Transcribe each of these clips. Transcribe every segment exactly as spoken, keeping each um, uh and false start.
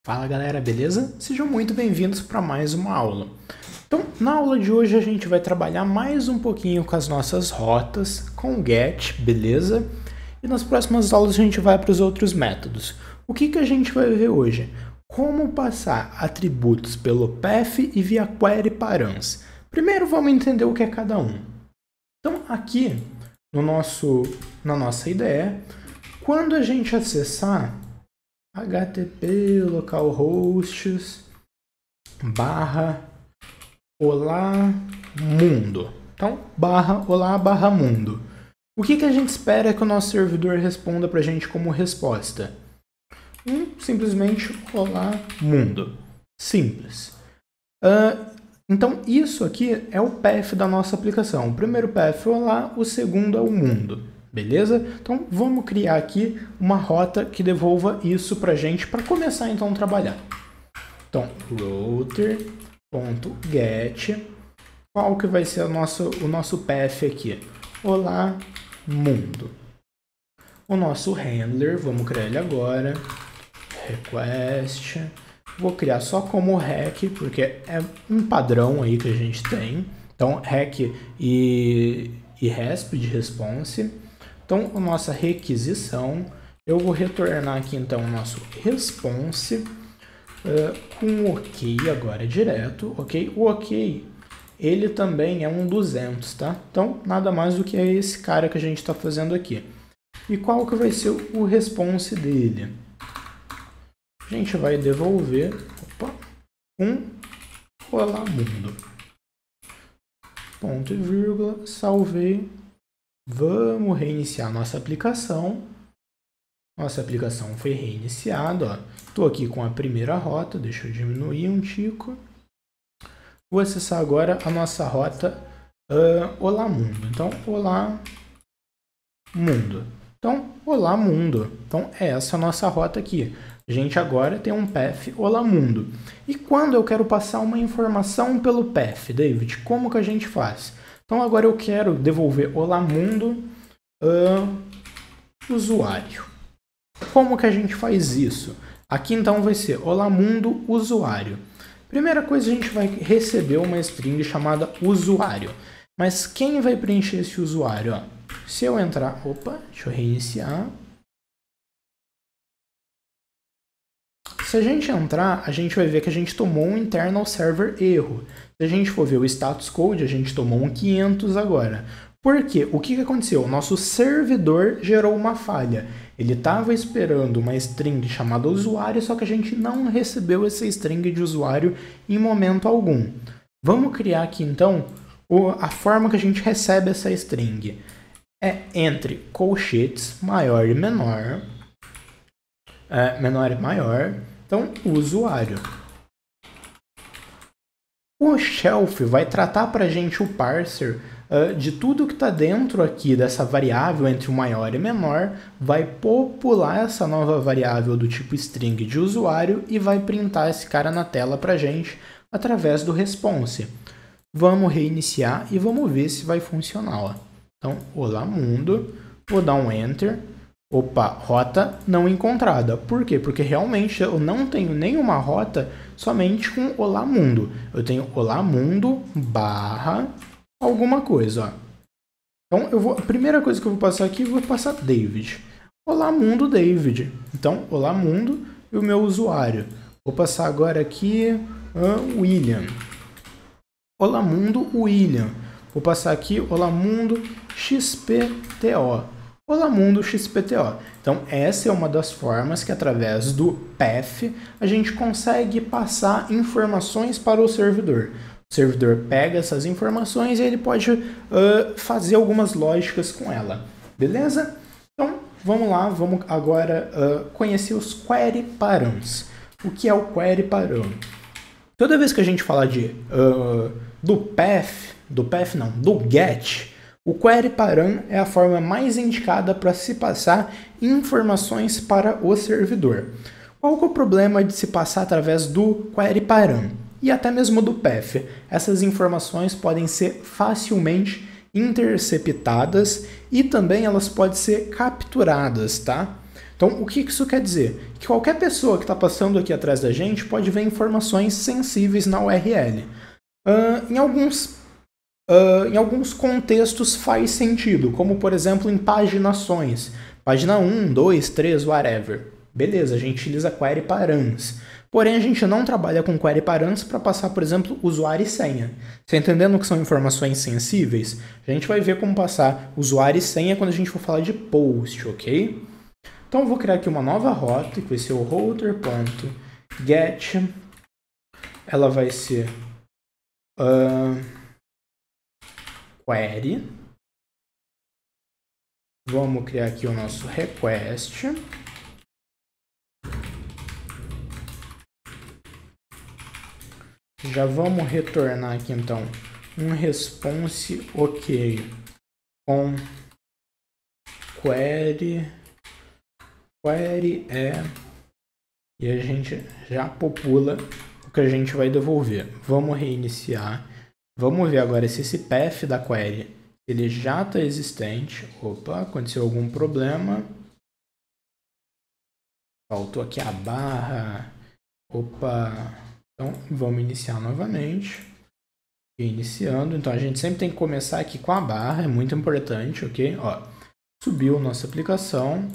Fala galera, beleza? Sejam muito bem-vindos para mais uma aula. Então, na aula de hoje a gente vai trabalhar mais um pouquinho com as nossas rotas, com o get, beleza? E nas próximas aulas a gente vai para os outros métodos. O que, que a gente vai ver hoje? Como passar atributos pelo path e via query params. Primeiro vamos entender o que é cada um. Então, aqui no nosso, na nossa ideia, quando a gente acessar http localhosts barra olá mundo. Então, barra olá barra mundo. O que, que a gente espera que o nosso servidor responda para a gente como resposta? Um, simplesmente olá mundo. Simples. Uh, então, isso aqui é o path da nossa aplicação. O primeiro path é olá, o segundo é o mundo. Beleza? Então, vamos criar aqui uma rota que devolva isso para a gente para começar então a trabalhar. Então, router.get, qual que vai ser o nosso, o nosso path aqui? Olá, mundo. O nosso handler, vamos criar ele agora. Request. Vou criar só como hack, porque é um padrão aí que a gente tem. Então, hack e, e resp de response. Então, a nossa requisição, eu vou retornar aqui então o nosso response uh, com ok agora direto, ok? O ok, ele também é um duzentos, tá? Então, nada mais do que é esse cara que a gente está fazendo aqui. E qual que vai ser o response dele? A gente vai devolver, opa, um olá mundo. Ponto e vírgula, salvei. Vamos reiniciar nossa aplicação. Nossa aplicação foi reiniciada. Estou aqui com a primeira rota. Deixa eu diminuir um tico. Vou acessar agora a nossa rota uh, Olá Mundo. Então, Olá Mundo. Então, Olá Mundo. Então, é essa a nossa rota aqui. A gente agora tem um path Olá Mundo. E quando eu quero passar uma informação pelo path, David, como que a gente faz? Então agora eu quero devolver olá mundo uh, usuário. Como que a gente faz isso? Aqui então vai ser olá mundo usuário. Primeira coisa, a gente vai receber uma string chamada usuário. Mas quem vai preencher esse usuário? Ó? Se eu entrar... Opa, deixa eu reiniciar. Se a gente entrar, a gente vai ver que a gente tomou um internal server erro. Se a gente for ver o status code, a gente tomou um quinhentos agora. Por quê? O que, que aconteceu? O nosso servidor gerou uma falha. Ele estava esperando uma string chamada usuário, só que a gente não recebeu essa string de usuário em momento algum. Vamos criar aqui, então, a forma que a gente recebe essa string. É entre colchetes maior e menor. É, menor e maior. Então, o usuário. O shelf vai tratar para a gente o parser uh, de tudo que está dentro aqui dessa variável entre o maior e menor, vai popular essa nova variável do tipo string de usuário e vai printar esse cara na tela para a gente através do response. Vamos reiniciar e vamos ver se vai funcionar. Ó. Então, olá mundo, vou dar um enter. Opa, rota não encontrada. Por quê? Porque realmente eu não tenho nenhuma rota somente com olá mundo. Eu tenho olá mundo barra alguma coisa. Ó. Então, eu vou, a primeira coisa que eu vou passar aqui, eu vou passar David. Olá mundo David. Então, olá mundo e o meu usuário. Vou passar agora aqui uh, William. Olá mundo William. Vou passar aqui olá mundo X P T O. Olá mundo X P T O. Então essa é uma das formas que através do path a gente consegue passar informações para o servidor. O servidor pega essas informações e ele pode uh, fazer algumas lógicas com ela. Beleza? Então vamos lá, vamos agora uh, conhecer os query params. O que é o query param? Toda vez que a gente fala de, uh, do path, do path não, do get, o query param é a forma mais indicada para se passar informações para o servidor. Qual que é o problema de se passar através do query param? E até mesmo do path? Essas informações podem ser facilmente interceptadas e também elas podem ser capturadas, tá? Então, o que isso quer dizer? Que qualquer pessoa que está passando aqui atrás da gente pode ver informações sensíveis na U R L. Uh, em, alguns, uh, em alguns contextos faz sentido, como por exemplo em paginações. Página um, dois, três, whatever. Beleza, a gente utiliza query params. Porém, a gente não trabalha com query params para passar, por exemplo, usuário e senha. Você entendendo que são informações sensíveis? A gente vai ver como passar usuário e senha quando a gente for falar de post, ok? Então, eu vou criar aqui uma nova rota, que vai ser o router.get. Ela vai ser uh, query. Vamos criar aqui o nosso request. Já vamos retornar aqui, então, um response ok com query, query é, e a gente já popula o que a gente vai devolver. Vamos reiniciar. Vamos ver agora se esse path da query ele já está existente. Opa, aconteceu algum problema. Faltou aqui a barra. Opa... Então, vamos iniciar novamente. Iniciando. Então, a gente sempre tem que começar aqui com a barra. É muito importante, ok? Ó, subiu nossa aplicação.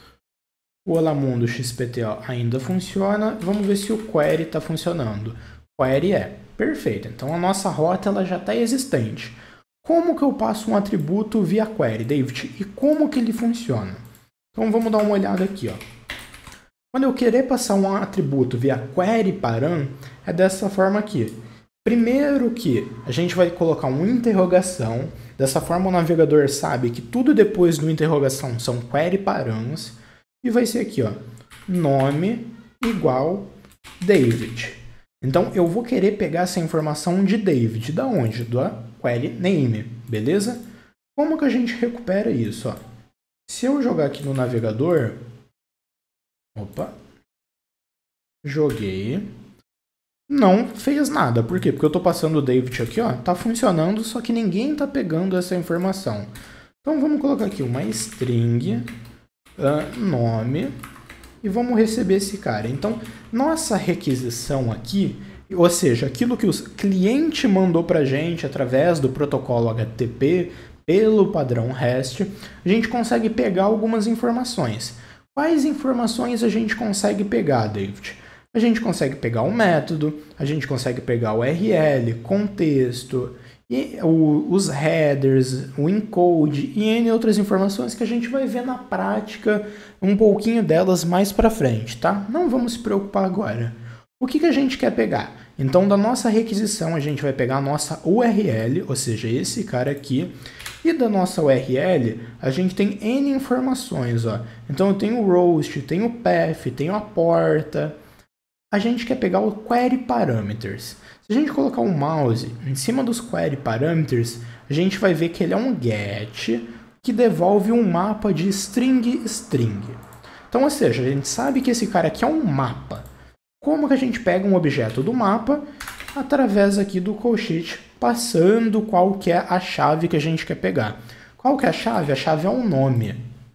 O Olamundo X P T ó, ainda funciona. Vamos ver se o query está funcionando. Query é. Perfeito. Então, a nossa rota ela já está existente. Como que eu passo um atributo via query, David? E como que ele funciona? Então, vamos dar uma olhada aqui, ó. Quando eu querer passar um atributo via query param, é dessa forma aqui. Primeiro que a gente vai colocar uma interrogação. Dessa forma o navegador sabe que tudo depois do interrogação são query params. E vai ser aqui, ó, nome igual David. Então eu vou querer pegar essa informação de David. Da onde? Da query name, beleza? Como que a gente recupera isso? Ó? Se eu jogar aqui no navegador... Opa, joguei, não fez nada, por quê? Porque eu estou passando o David aqui, ó, tá funcionando, só que ninguém tá pegando essa informação. Então vamos colocar aqui uma string, uh, nome, e vamos receber esse cara. Então, nossa requisição aqui, ou seja, aquilo que o cliente mandou pra gente através do protocolo H T T P, pelo padrão REST, a gente consegue pegar algumas informações. Quais informações a gente consegue pegar, David? A gente consegue pegar o método, a gente consegue pegar o U R L, contexto, e o, os headers, o encode e N outras informações que a gente vai ver na prática um pouquinho delas mais para frente, tá? Não vamos se preocupar agora. O que, que a gente quer pegar? Então, da nossa requisição, a gente vai pegar a nossa U R L, ou seja, esse cara aqui. E da nossa U R L, a gente tem N informações, ó. Então eu tenho o roast, tenho o path, tenho a porta. A gente quer pegar o query parameters. Se a gente colocar um mouse em cima dos query parameters, a gente vai ver que ele é um get que devolve um mapa de string string. Então, ou seja, a gente sabe que esse cara aqui é um mapa. Como que a gente pega um objeto do mapa? Através aqui do call sheet, passando qual que é a chave que a gente quer pegar. Qual que é a chave? A chave é um nome.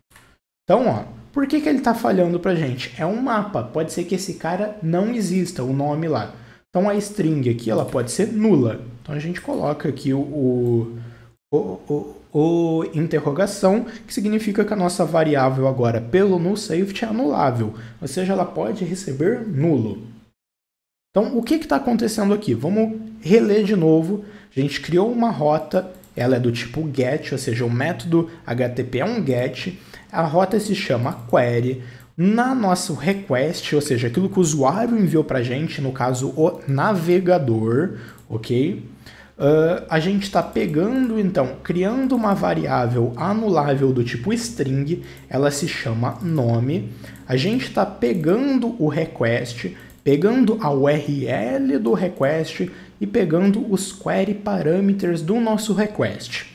Então, ó, por que que ele está falhando para a gente? É um mapa, pode ser que esse cara não exista, o nome lá. Então, a string aqui ela pode ser nula. Então, a gente coloca aqui o, o, o, o, o interrogação, que significa que a nossa variável agora, pelo null safety, é anulável. Ou seja, ela pode receber nulo. Então, o que está acontecendo aqui? Vamos reler de novo. A gente criou uma rota, ela é do tipo get, ou seja, o método H T T P é um get. A rota se chama query. Na nosso request, ou seja, aquilo que o usuário enviou para a gente, no caso o navegador, ok? Uh, a gente está pegando, então, criando uma variável anulável do tipo string, ela se chama nome. A gente está pegando o request, pegando a U R L do request e pegando os query parameters do nosso request.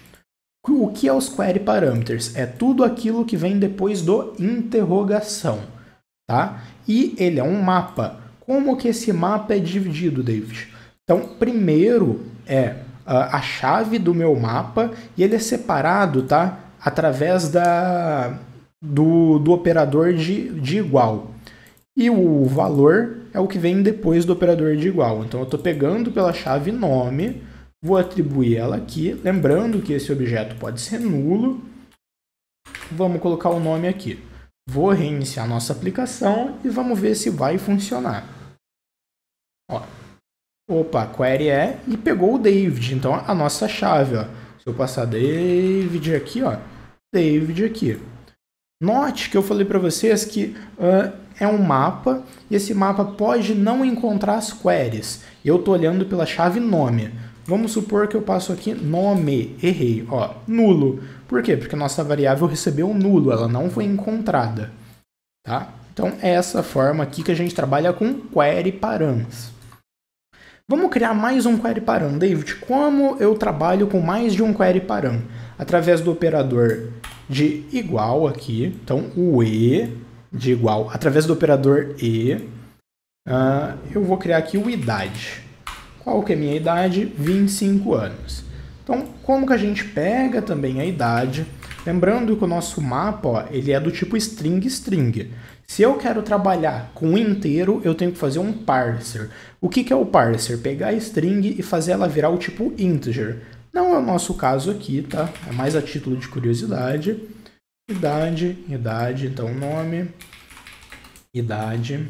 O que é os query parameters? É tudo aquilo que vem depois do interrogação, tá? E ele é um mapa. Como que esse mapa é dividido, David? Então, primeiro é a, a chave do meu mapa e ele é separado, tá? Através da, do, do operador de, de igual. E o valor é o que vem depois do operador de igual. Então, eu estou pegando pela chave nome, vou atribuir ela aqui, lembrando que esse objeto pode ser nulo. Vamos colocar o nome aqui. Vou reiniciar nossa aplicação e vamos ver se vai funcionar. Ó. Opa, query é e pegou o David. Então, a nossa chave, ó. Se eu passar David aqui, ó, David aqui. Note que eu falei para vocês que uh, é um mapa e esse mapa pode não encontrar as queries. Eu estou olhando pela chave nome. Vamos supor que eu passo aqui nome, errei, ó, nulo. Por quê? Porque a nossa variável recebeu um nulo, ela não foi encontrada. Tá? Então, é essa forma aqui que a gente trabalha com query params. Vamos criar mais um query param. David, como eu trabalho com mais de um query param? Através do operador de igual aqui, então o e de igual, através do operador e, uh, eu vou criar aqui o idade. Qual que é a minha idade? vinte e cinco anos. Então, como que a gente pega também a idade? Lembrando que o nosso mapa, ó, ele é do tipo string string. Se eu quero trabalhar com inteiro, eu tenho que fazer um parser. O que que é o parser? Pegar a string e fazer ela virar o tipo integer. Não é o nosso caso aqui, tá? É mais a título de curiosidade. Idade, idade, então nome, idade.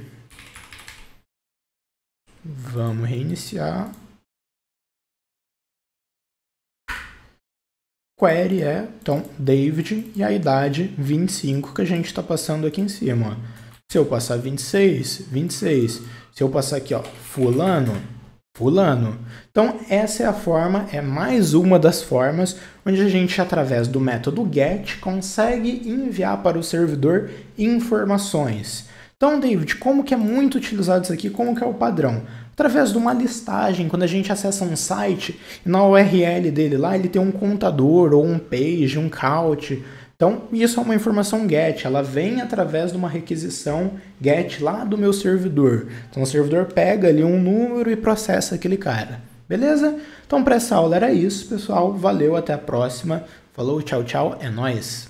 Vamos reiniciar. Query é, então, David e a idade vinte e cinco que a gente está passando aqui em cima. Ó. Se eu passar vinte e seis, vinte e seis. Se eu passar aqui, ó, fulano, fulano. Então, essa é a forma, é mais uma das formas onde a gente, através do método get, consegue enviar para o servidor informações. Então, David, como que é muito utilizado isso aqui? Como que é o padrão? Através de uma listagem, quando a gente acessa um site, e na U R L dele lá, ele tem um contador, ou um page, um count. Então, isso é uma informação get, ela vem através de uma requisição get lá do meu servidor. Então, o servidor pega ali um número e processa aquele cara. Beleza? Então, para essa aula era isso, pessoal. Valeu, até a próxima. Falou, tchau, tchau, é nóis!